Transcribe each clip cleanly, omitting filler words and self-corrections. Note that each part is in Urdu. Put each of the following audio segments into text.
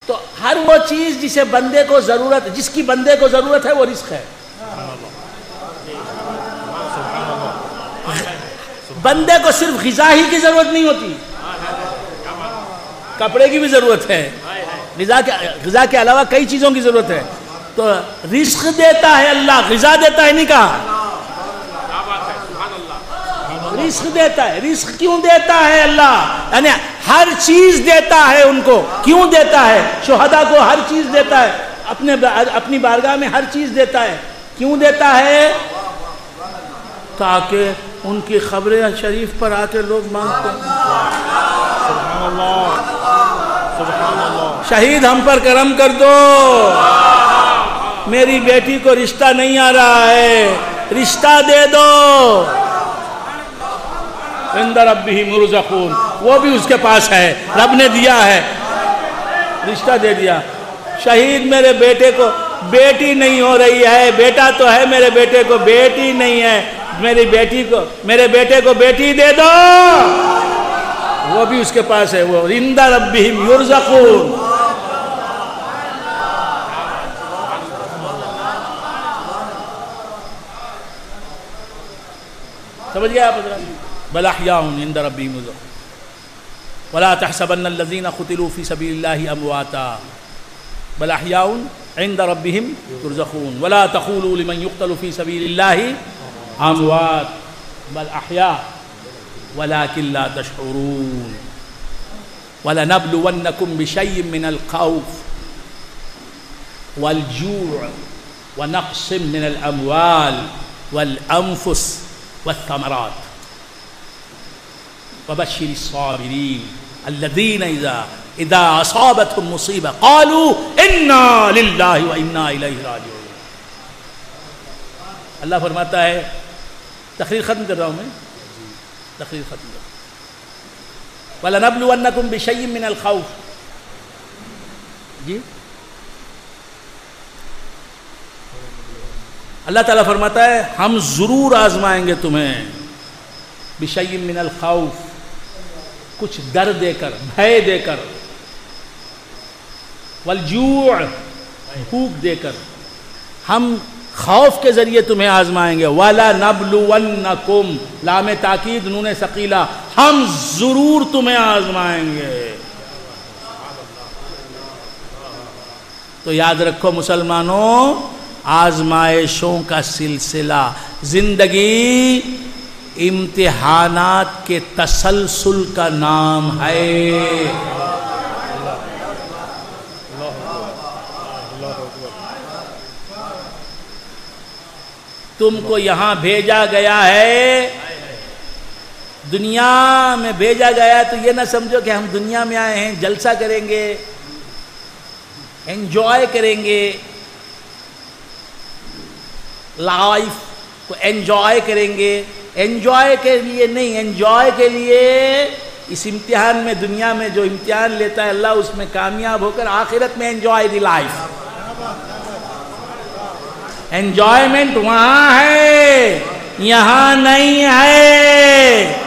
تو ہر وہ چیز جسے بندے کو ضرورت، جس کی بندے کو ضرورت ہے وہ رزق ہے. بندے کو صرف غذا ہی کی ضرورت نہیں ہوتی، کپڑے کی بھی ضرورت ہے، غذا کے علاوہ کئی چیزوں کی ضرورت ہے. تو رزق دیتا ہے اللہ، غذا دیتا ہے نہیں کہا، رزق دیتا ہے. رزق کیوں دیتا ہے اللہ؟ یعنی ہر چیز دیتا ہے ان کو. کیوں دیتا ہے؟ شہداء کو ہر چیز دیتا ہے، اپنی بارگاہ میں ہر چیز دیتا ہے. کیوں دیتا ہے؟ تاکہ ان کی خبریں شریف پر آ کے لوگ مانگتے ہیں. سبحان اللہ، سبحان اللہ. شہید ہم پر کرم کر دو، میری بیٹی کو رشتہ نہیں آ رہا ہے، رشتہ دے دو. عند ربہم یرزقون، وہ بھی اس کے پاس ہے، رب نے دیا ہے، رشتہ دے دیا. شہید میرے بیٹے کو بیٹی نہیں ہو رہی ہے، بیٹا تو ہے میرے بیٹے کو، بیٹی نہیں ہے، میری بیٹی کو، میرے بیٹے کو بیٹی دے دو، وہ بھی اس کے پاس ہے. وہ عند ربہم یرزقون. سمجھ گئے آپ حضرات؟ بل احیاء عند ربہم یرزقون ولا تحسبن الذین قتلوا فی سبیل اللہ امواتا بل احیاء عند ربہم یرزقون ولا تقولوا لمن یقتل فی سبیل اللہ اموات بل احیاء ولكن لا تشعرون. وَلَنَبْلُوَنَّكُمْ بِشَيْءٍ مِّنَ الْخَوْفِ وَالْجُوعِ وَنَقْصٍ مِّنَ الْأَمْوَالِ وَالْأَنفُسِ وَالثَّمَرَاتِ وَبَشِّرِ الصَّابِرِينَ الَّذِينَ إِذَا أَصَابَتْهُمْ مُصِيبَةٌ قَالُوا إِنَّا لِلَّهِ وَإِنَّا إِلَيْهِ رَاجِعُونَ. اللہ فرماتا ہے، تقریر ختم کر رہا ہوں میں، تقریر ختم کر رہا ہوں. وَلَنَبْلُوَنَّكُمْ بِشَيْءٍ مِّنَ الْخَوْفِ. جی اللہ تعالیٰ فرماتا ہے ہم ضرور آزمائیں گے تمہیں. بِشَيْءٍ مِّنَ الْخَوْفِ، کچھ ڈر دے کر، بھے دے کر. وَالْجُوعِ، بھوک دے کر. ہم خوف کے ذریعے تمہیں آزمائیں گے. وَلَنَبْلُوَنَّكُمْ، لام تاکید نون ثقیلہ، ہم ضرور تمہیں آزمائیں گے. تو یاد رکھو مسلمانوں، آزمائشوں کا سلسلہ، زندگی امتحانات کے تسلسل کا نام ہے. تم کو یہاں بھیجا گیا ہے، دنیا میں بھیجا گیا ہے، تو یہ نہ سمجھو کہ ہم دنیا میں آئے ہیں جلسہ کریں گے، انجوائے کریں گے، لائف کو انجوائے کریں گے. انجوائے کے لیے نہیں، انجوائے کے لیے اس امتحان میں، دنیا میں جو امتحان لیتا ہے اللہ اس میں کامیاب ہو کر آخرت میں انجوائے دی لائف. انجوائمنٹ وہاں ہے، یہاں نہیں ہے.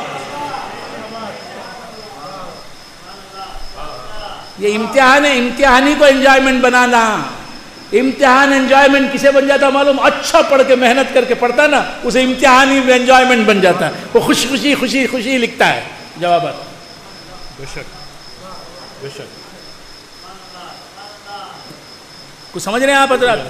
یہ امتحان ہے، امتحانی کو انجوائمنٹ بنانا. امتحان انجوائمنٹ کسے بن جاتا معلوم؟ اچھا پڑھ کے محنت کر کے پڑھتا نا، اسے امتحانی میں انجوائمنٹ بن جاتا ہے. وہ خوشی خوشی خوشی لکھتا ہے جوابات. بے شک، بے شک. کچھ سمجھ رہے ہیں آپ حضرات؟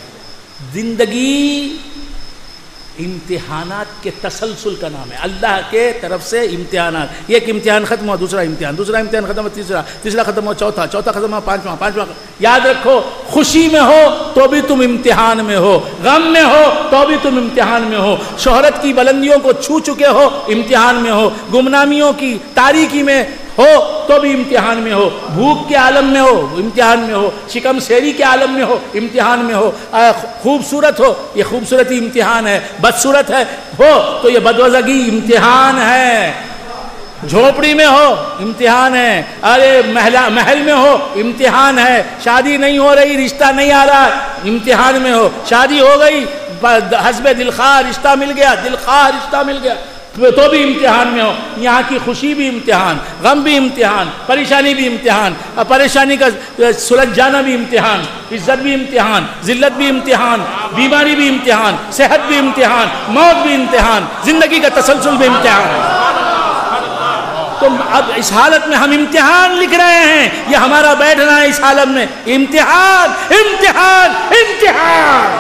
زندگی امتحانات کے تسلسل کا نام ہے، اللہ کے طرف سے امتحانات. ایک امتحان ختم ہوا دوسرا امتحان، دوسرا امتحان ختم ہوا تیسرا، تیسرا ختم ہوا چوتھا، چوتھا ختم ہوا پانچواں، پانچواں. یاد رکھو، خوشی میں ہو تو بھی تم امتحان میں ہو، غم میں ہو تو بھی تم امتحان میں ہو، شہرت کی بلندیوں کو چھو چکے ہو امتحان میں ہو، گمنامیوں کی تاریکی میں ہو تو بھی امتحان میں ہو، بھوک کے عالم میں ہو امتحان میں ہو، شکم سیری کے عالم میں ہو امتحان میں ہو، خوبصورت ہو یہ خوبصورتی امتحان ہے، بدصورت ہے ہو تو یہ بدوزگی امتحان ہے، جھوپڑی میں ہو امتحان ہے، ارے محل میں ہو امتحان ہے، شادی نہیں ہو رہی، رشتہ نہیں آ رہا امتحان میں ہو، شادی ہو گئی، حسب دلخواہ رشتہ مل گیا، دلخواہ رشتہ مل گیا تو بھی امتحان میں ہو. یہاں کی خوشی بھی امتحان، غم بھی امتحان، پریشانی بھی امتحان، پریشانی کا سلجھ جانا بھی امتحان، عزت بھی امتحان، ذلت بھی امتحان، بیماری بھی امتحان، صحت بھی امتحان، موت بھی امتحان، زندگی کا تسلسل بھی امتحان. تو اب اس حالت میں ہم امتحان لکھ رہے ہیں. یہ ہمارا بیٹھنا ہے اس حالت میں امتحان امتحان امتحان.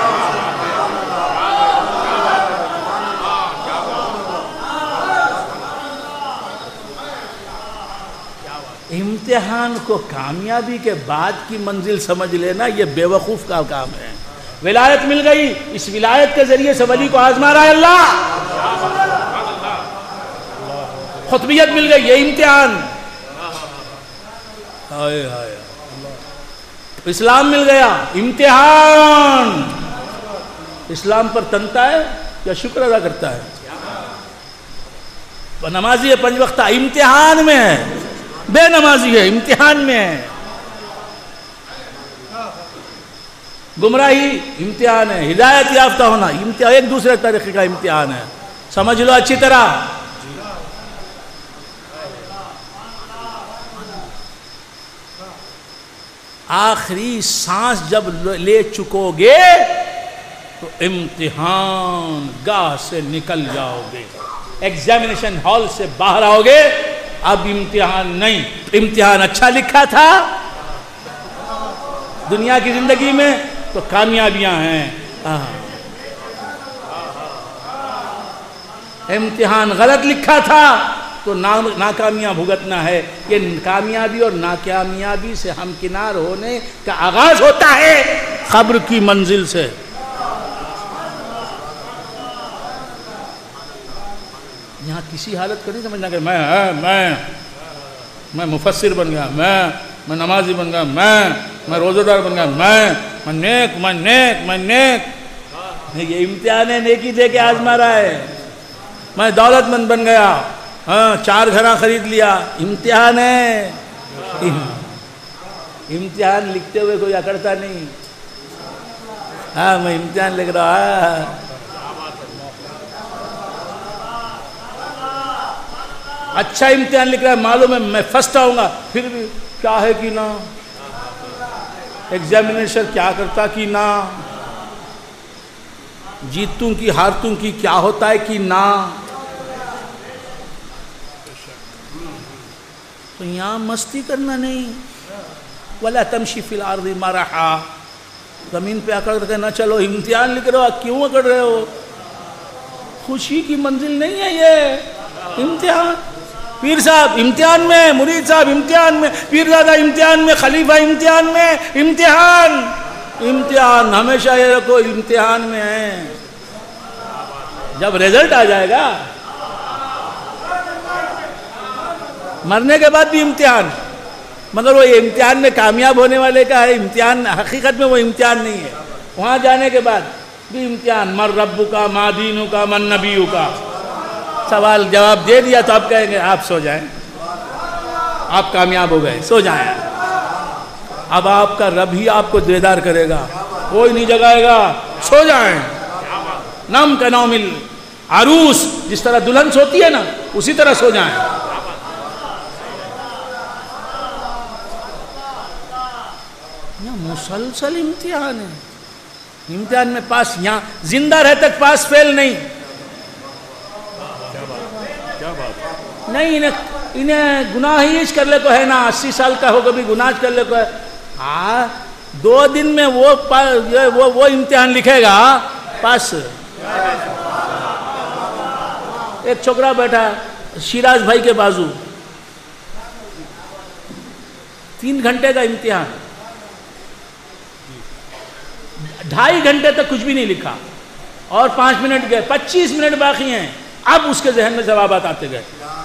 امتحان کو کامیابی کے بعد کی منزل سمجھ لینا یہ بے وقوف کا کام ہے. ولایت مل گئی، اس ولایت کے ذریعے سے ولی کو آزما رہا ہے اللہ. خطبیت مل گئی، یہ امتحان. اسلام مل گیا، امتحان. اسلام پر تنتا ہے یا شکر ادا کرتا ہے؟ نمازی ہے 5 وقتہ، امتحان میں ہے. بے نمازی ہے، امتحان میں ہے. گمراہی امتحان ہے، ہدایت یافتہ ہونا امتحان، ایک دوسرے طریقے کا امتحان ہے. سمجھ لو اچھی طرح. آخری سانس جب لے چکو گے تو امتحان گاہ سے نکل جاؤ گے، ایگزامینیشن ہال سے باہر آؤ گے. اب امتحان نہیں. امتحان اچھا لکھا تھا دنیا کی زندگی میں تو کامیابیاں ہیں. امتحان غلط لکھا تھا تو ناکامیاں بھگتنا ہے. یہ کامیابی اور ناکامیابی سے ہمکنار ہونے کا آغاز ہوتا ہے قبر کی منزل سے. یہاں کسی حالت کو نہیں سمجھنا کہ میں مفسر بن گیا، میں نمازی بن گیا، میں روزہ دار بن گیا، میں نیک. یہ امتحان ہے، نیکی دے کے آزما رہا ہے. میں دولت مند بن گیا، 4 گھراں خرید لیا. امتحان ہے. امتحان لکھتے ہوئے کوئی اکڑتا نہیں. میں امتحان لکھ رہا. اچھا امتحان لکھ رہا ہے، معلوم ہے میں فرسٹ آؤں گا، پھر بھی کیا ہے کہ نہ ایگزامینیشن کیا کرتا کہ نہ جیتوں کی ہارتوں کی کیا ہوتا ہے کہ نہ. تو یہاں مستی کرنا نہیں. وَلَا تَمْشِ فِي الْأَرْضِ مَرَحًا. زمین پہ اکڑ کر نہ چلو. امتحان لکھ رہے ہو، کیوں اکڑ رہے ہو؟ خوشی کی منزل نہیں ہے یہ. امتحان. پیر صاحب امتحان میں، مرید صاحب امتحان میں، پیرزادہ امتحان میں، خلیفہ امتحان میں. امتحان ہمیشہ یہ رکھو امتحان میں ہے. جب رزلٹ آ جائے گا، مرنے کے بعد بھی امتحان، مگر وہ امتحان میں کامیاب ہونے والے کا ہے امتحان. حقیقت میں وہ امتحان نہیں ہے. وہاں جانے کے بعد بھی امتحان. من ربک ما دینک من نبیک. سوال جواب دے دیا تو آپ کہیں گے آپ سو جائیں، آپ کامیاب ہو گئے، سو جائیں. اب آپ کا رب ہی آپ کو بیدار کرے گا، کوئی نہیں جگائے گا. سو جائیں. نم کا نوم العروس، جس طرح دلہن سوتی ہے نا اسی طرح سو جائیں. مسلسل امتحان ہے. امتحان میں پاس، یہاں زندہ رہ تک پاس فیل نہیں. نہیں انہیں گناہ ہی کر لے کو ہے نا. 80 سال کا ہو کبھی گناہ کر لے کو ہے. 2 دن میں وہ امتحان لکھے گا پاس. ایک چھوکرا بیٹھا شیراز بھائی کے بازو، 3 گھنٹے کا امتحان، 2.5 گھنٹے تک کچھ بھی نہیں لکھا اور 5 منٹ گئے، 25 منٹ باقی ہیں. اب اس کے ذہن میں جوابات آتے گئے.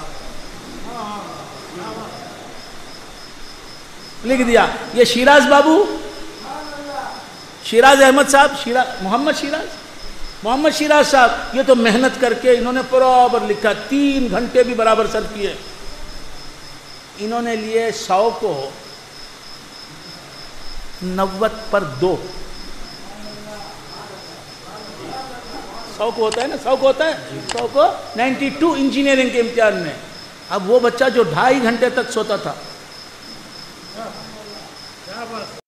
لکھ دیا. یہ شیراز بابو، شیراز احمد صاحب، محمد شیراز صاحب، یہ تو محنت کر کے انہوں نے برابر لکھا. 3 گھنٹے بھی برابر سر کیے. انہوں نے لیے 100 کو 90 پر 2، 100 کو ہوتا ہے نا، 100 کو ہوتا ہے، 100 کو 92 انجینئرنگ کے امتحان میں. اب وہ بچہ جو 2.5 گھنٹے تک سوتا تھا